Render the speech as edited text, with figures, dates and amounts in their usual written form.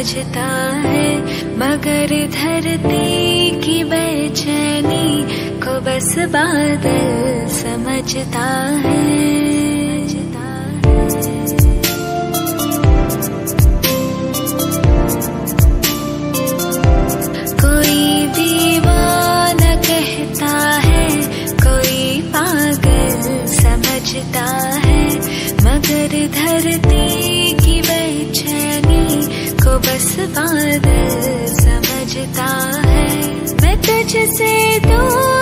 समझता है, मगर धरती की बेचैनी को बस बादल समझता है। कोई दीवाना कहता है, कोई पागल समझता है, मगर धरती की बेचैनी को बस बादल समझता है। मैं तुझसे दूर